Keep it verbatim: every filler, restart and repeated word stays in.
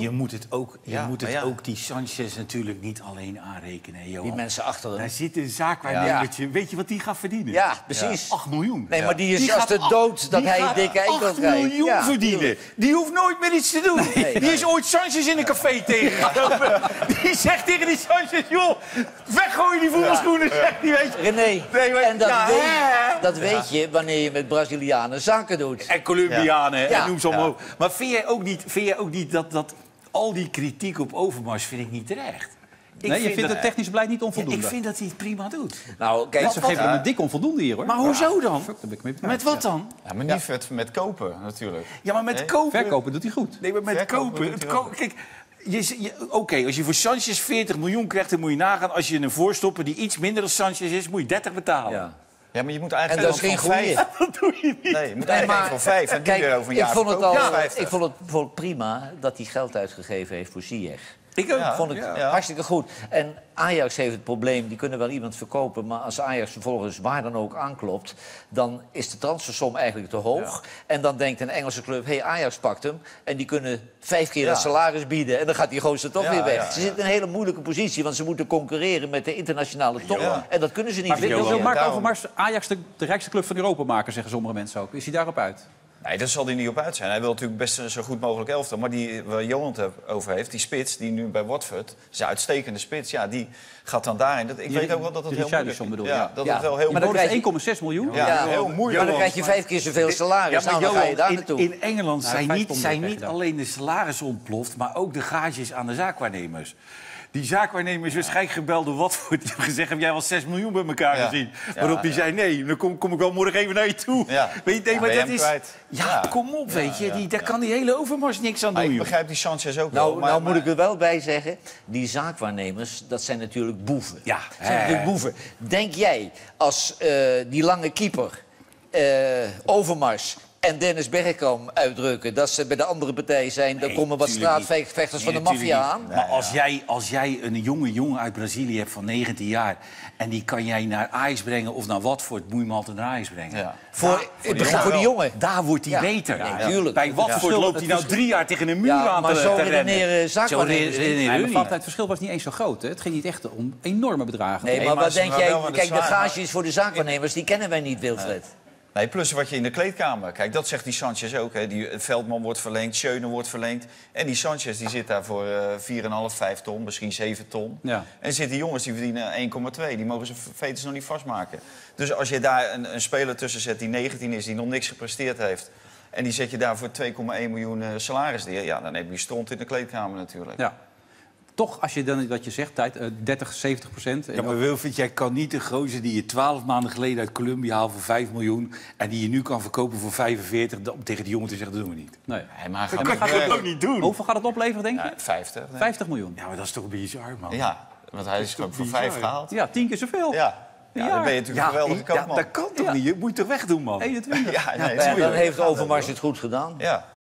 je moet het ook, je Ja, moet het ja. ook die Sanchez natuurlijk niet alleen aanrekenen, Johan. Die mensen achter hem. Daar zit een zaakwaarnemertje. Weet je wat die gaat verdienen? Ja, precies. acht miljoen. Nee, maar die is Die als gaat de ach- dood dat die hij een gaat dikke enkel acht krijgt. miljoen Ja, verdienen. tuurlijk. Die hoeft nooit meer iets te doen. Nee, die nee. is ooit Sanchez in een café tegengekomen. Die zegt tegen die Sanchez, joh, weggooien die voetbalschoenen, zegt hij, weet je. René, Nee, maar- en dat, ja, weet, hè? dat weet je wanneer je met Brazilianen zaken doet. En Colombianen, Ja. en noem ze allemaal op. Maar vind jij ook niet, vind jij ook niet dat, dat al die kritiek op Overmars vind ik niet terecht? Ik Nee, je vindt dat- het technisch beleid niet Ja, onvoldoende. ik vind dat hij het prima doet. Nou, kijk, Ze geven hem een dik onvoldoende hier, hoor. Maar hoezo dan? Fuck, daar ben ik mee Met wat dan? Ja, maar niet met, met kopen, natuurlijk. Ja, maar met Nee? kopen... Verkopen doet hij goed. Nee, maar met Verkopen kopen... doet Het hij ko- wel. kijk, je, je, oké, als je voor Sanchez veertig miljoen krijgt, dan moet je nagaan. Als je een voorstopper die iets minder dan Sanchez is, moet je dertig betalen. ja. Ja, maar je moet En eigenlijk dat is geen van vijf. goeie. Dat doe je niet. Nee, je moet Nee, eigenlijk maar- van vijf en Kijk, nu weer over een ik jaar vond het verkopen al, voor vijftig. ik vond het bijvoorbeeld prima dat hij geld uitgegeven heeft voor Ziyech. Ik ook. Ja. Vond ik Ja. hartstikke goed. En Ajax heeft het probleem, die kunnen wel iemand verkopen... maar als Ajax vervolgens waar dan ook aanklopt... dan is de transfersom eigenlijk te hoog. En dan denkt een Engelse club, hé, hey, Ajax pakt hem... en die kunnen vijf keer Ja. dat salaris bieden... en dan gaat die gozer toch Ja, weer weg. ja, Ze ja. zitten in een hele moeilijke positie... want ze moeten concurreren met de internationale top. Ja. En dat kunnen ze niet. Maar wil, vinden. wil Mark daarom- Overmars Ajax de, de rijkste club van Europa maken, zeggen sommige mensen ook. Is hij daarop uit? Nee, daar zal hij niet op uit zijn. Hij wil natuurlijk best een zo goed mogelijk elftal. Maar die waar Johan het over heeft, die spits, die nu bij Watford... is een uitstekende spits, ja, die gaat dan daarin. Dat, ik Die- weet ook wel dat het die heel moeilijk Richarlison bedoel is. je? Ja, dat Ja. het wel heel Maar dan Maar dat moeilijk is krijg je- één komma zes miljoen. Ja, Ja. heel moeilijk. Maar dan krijg je vijf keer zoveel salaris. Ja, maar nou, dan ga je Johan, daar in, naartoe. in Engeland Nou, zijn vijf niet, ton zijn krijg je niet dan. alleen de salaris ontploft, maar ook de gages aan de zaakwaarnemers. Die zaakwaarnemer is waarschijnlijk gebeld door Watford. Die heeft gezegd, heb jij wel zes miljoen bij elkaar Ja. gezien? Ja, Waarop hij ja. zei, nee, dan kom, kom ik wel morgen even naar je toe. Ja. Weet je, nee, Ja, maar ben je dat hem is... kwijt? Ja, Ja. kom op, weet je. Ja, Die, daar ja. kan die hele Overmars niks aan Maar doen. ik joh. begrijp die Sanchez ook wel. Nou, maar, nou moet maar- ik er wel bij zeggen, die zaakwaarnemers, dat zijn natuurlijk boeven. Ja, Dat zijn hè. natuurlijk boeven. Denk jij, als eh, die lange keeper, eh, Overmars en Dennis Bergkamp uitdrukken... dat ze bij de andere partij zijn, dan Nee, komen wat tuurlijk niet. straatvechters van de Nee, maffia aan? natuurlijk niet. Maar als jij, als jij een jonge jongen uit Brazilië hebt van negentien jaar... en die kan jij naar Ajax brengen of naar Watford... moet je hem altijd naar Ajax brengen. Ja. Voor, Daar- ik begrijp voor die jongen. Daar wordt hij Ja. beter. Ja, tuurlijk. Bij Watford Ja. loopt hij nou drie jaar tegen een muur Ja, aan maar te, zo te rennen. redeneren zaakwaarnemers Zo niet. redeneren Nee, hun maar niet. Vaart, het verschil was niet eens zo groot. Hè. Het ging niet echt om enorme bedragen. Nee, Nee, maar maar wat ze denk waren jij? wel aan de Kijk, de zwaar, maar- gages voor de zaakwaarnemers, die kennen wij niet, Wilfred. Nee, plus wat je in de kleedkamer... Kijk, dat zegt die Sanchez ook. Hè. Die Veldman wordt verlengd, Schöne wordt verlengd. En die Sanchez die zit daar voor eh vier komma vijf, vijf ton, misschien zeven ton. Ja. En er zitten jongens die verdienen één komma twee. Die mogen ze veters nog niet vastmaken. Dus als je daar een, een speler tussen zet die negentien is, die nog niks gepresteerd heeft... en die zet je daar voor twee komma één miljoen eh, salaris neer... ja, dan heb je stront in de kleedkamer natuurlijk. Ja. Toch, als je dan wat je zegt, tijd, eh, dertig, zeventig procent. Ja, maar Wilfried, jij kan niet een gozer die je twaalf maanden geleden uit Colombia haalt voor vijf miljoen... en die je nu kan verkopen voor vijfenveertig, om tegen die jongen te zeggen, dat doen we niet. Nee. Nee, maar Dat ga kan maar je werken. ook niet doen. Hoeveel gaat het opleveren, denk je? Ja, vijftig. denk ik. vijftig miljoen. Ja, maar dat is toch bizar, man. Ja, want hij is ook voor bizar. vijf gehaald. Ja, tien keer zoveel. Ja, ja, Ja. dan ben je natuurlijk een geweldige ja, koopman. dat kan toch Ja. niet? Je moet je toch wegdoen, man? eenentwintig. Ja, nee, Ja, dat dan moet je- heeft Overmars het goed gedaan. Ja.